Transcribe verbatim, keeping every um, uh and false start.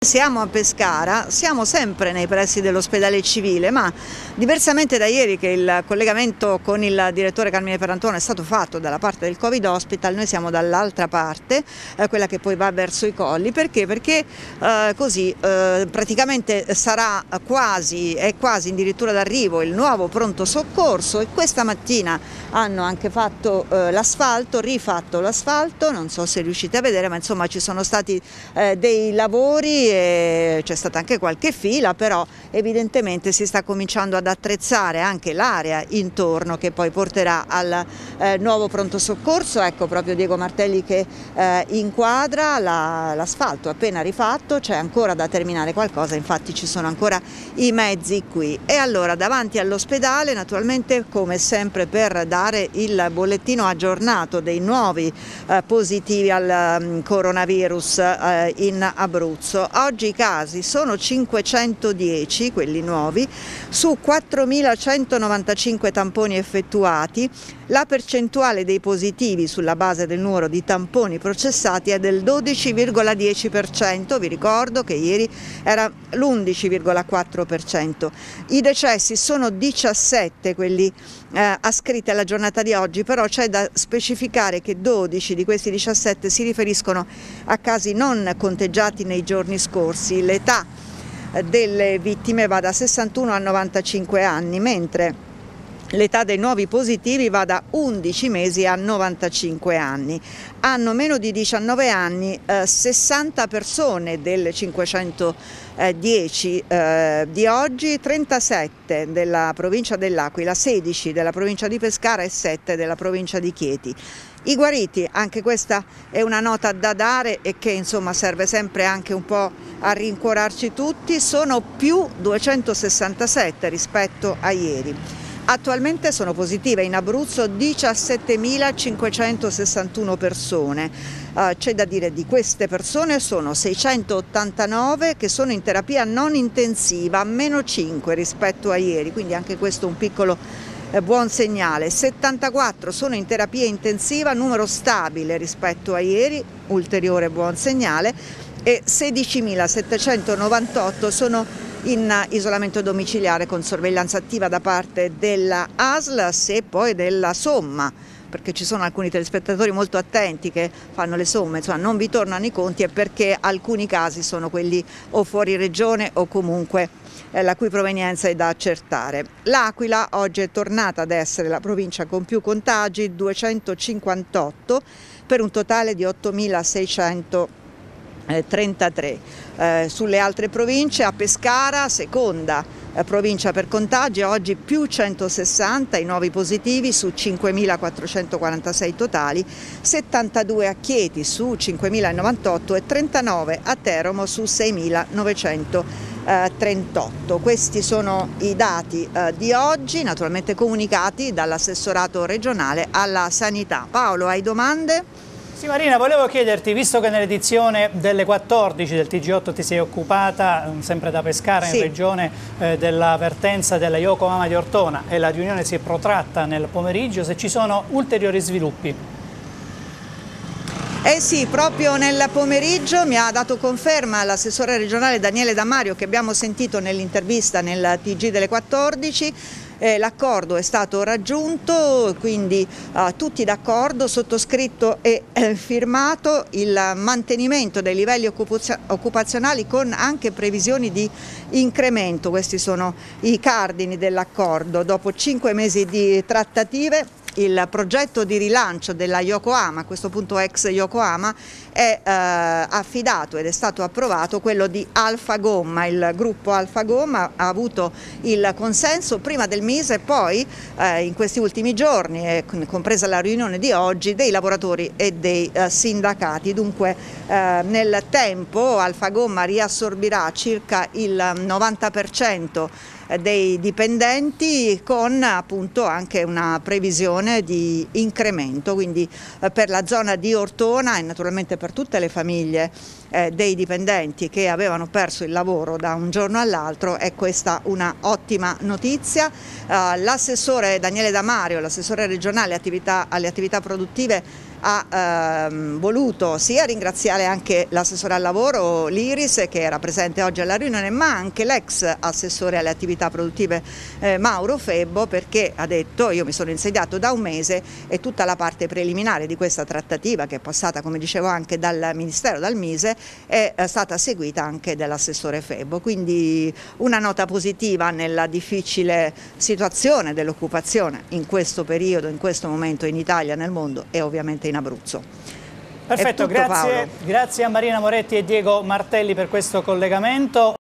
Siamo a Pescara, siamo sempre nei pressi dell'ospedale civile, ma diversamente da ieri che il collegamento con il direttore Carmine Pierantuono è stato fatto dalla parte del Covid Hospital, noi siamo dall'altra parte, eh, quella che poi va verso i Colli. Perché? Perché eh, così eh, praticamente sarà quasi, è quasi addirittura d'arrivo il nuovo pronto soccorso, e questa mattina hanno anche fatto eh, l'asfalto, rifatto l'asfalto, non so se riuscite a vedere, ma insomma ci sono stati eh, dei lavori. C'è stata anche qualche fila, però evidentemente si sta cominciando ad attrezzare anche l'area intorno che poi porterà al eh, nuovo pronto soccorso. Ecco proprio Diego Martelli che eh, inquadra l'asfalto appena rifatto, c'è ancora da terminare qualcosa, infatti ci sono ancora i mezzi qui. E allora davanti all'ospedale, naturalmente come sempre per dare il bollettino aggiornato dei nuovi eh, positivi al um, coronavirus eh, in Abruzzo. Oggi i casi sono cinquecentodieci, quelli nuovi, su quattromilacentonovantacinque tamponi effettuati. La percentuale dei positivi sulla base del numero di tamponi processati è del dodici virgola dieci per cento, vi ricordo che ieri era l'undici virgola quattro per cento. I decessi sono diciassette, quelli eh, ascritti alla giornata di oggi, però c'è da specificare che dodici di questi diciassette si riferiscono a casi non conteggiati nei giorni scorsi. L'età delle vittime va da sessantuno a novantacinque anni, mentre l'età dei nuovi positivi va da undici mesi a novantacinque anni. Hanno meno di diciannove anni eh, sessanta persone delle cinquecentodieci eh, di oggi, trentasette della provincia dell'Aquila, sedici della provincia di Pescara e sette della provincia di Chieti. I guariti, anche questa è una nota da dare e che insomma serve sempre anche un po' a rincuorarci tutti, sono più duecentosessantasette rispetto a ieri. Attualmente sono positive in Abruzzo diciassettemilacinquecentosessantuno persone. Uh, c'è da dire di queste persone sono seicentottantanove che sono in terapia non intensiva, meno cinque rispetto a ieri, quindi anche questo un piccolo eh, buon segnale. settantaquattro sono in terapia intensiva, numero stabile rispetto a ieri, ulteriore buon segnale, e sedicimilasettecentonovantotto sono in isolamento domiciliare con sorveglianza attiva da parte della A S L e poi della somma, perché ci sono alcuni telespettatori molto attenti che fanno le somme, insomma non vi tornano i conti, è perché alcuni casi sono quelli o fuori regione o comunque eh, la cui provenienza è da accertare. L'Aquila oggi è tornata ad essere la provincia con più contagi, duecentocinquantotto per un totale di ottomilaseicentotrentatré. Eh, sulle altre province, a Pescara, seconda eh, provincia per contagi, oggi più centosessanta i nuovi positivi su cinquemilaquattrocentoquarantasei totali, settantadue a Chieti su cinquemilanovantotto e trentanove a Teramo su seimilanovecentotrentotto. Questi sono i dati eh, di oggi, naturalmente comunicati dall'assessorato regionale alla sanità. Paolo, hai domande? Sì Marina, volevo chiederti, visto che nell'edizione delle quattordici del T G otto ti sei occupata, sempre da Pescara, sì, in regione, eh, della vertenza della Yokohama di Ortona, e la riunione si è protratta nel pomeriggio, se ci sono ulteriori sviluppi? Eh sì, proprio nel pomeriggio mi ha dato conferma l'assessore regionale Daniele Damario, che abbiamo sentito nell'intervista nel T G delle quattordici. Eh, L'accordo è stato raggiunto, quindi eh, tutti d'accordo, sottoscritto e eh, firmato il mantenimento dei livelli occupazionali con anche previsioni di incremento. Questi sono i cardini dell'accordo. Dopo cinque mesi di trattative, il progetto di rilancio della Yokohama, a questo punto ex Yokohama, è eh, affidato ed è stato approvato quello di Alfa Gomma. Il gruppo Alfa Gomma ha avuto il consenso prima del mese e poi eh, in questi ultimi giorni, eh, compresa la riunione di oggi, dei lavoratori e dei eh, sindacati. Dunque eh, nel tempo Alfa Gomma riassorbirà circa il novanta per cento dei dipendenti, con appunto anche una previsione di incremento, quindi eh, per la zona di Ortona e naturalmente per tutte le famiglie eh, dei dipendenti che avevano perso il lavoro da un giorno all'altro è questa una ottima notizia. Eh, l'assessore Daniele Damario, l'assessore regionale attività, alle attività produttive, ha ehm, voluto sia ringraziare anche l'assessore al lavoro Liris, che era presente oggi alla riunione, ma anche l'ex assessore alle attività produttive eh, Mauro Febbo, perché ha detto: io mi sono insediato da un mese e tutta la parte preliminare di questa trattativa, che è passata, come dicevo, anche dal Ministero, dal Mise, è stata seguita anche dall'assessore Febbo. Quindi una nota positiva nella difficile situazione dell'occupazione in questo periodo, in questo momento in Italia, nel mondo e ovviamente in Abruzzo. Perfetto, tutto, grazie, grazie a Marina Moretti e Diego Martelli per questo collegamento.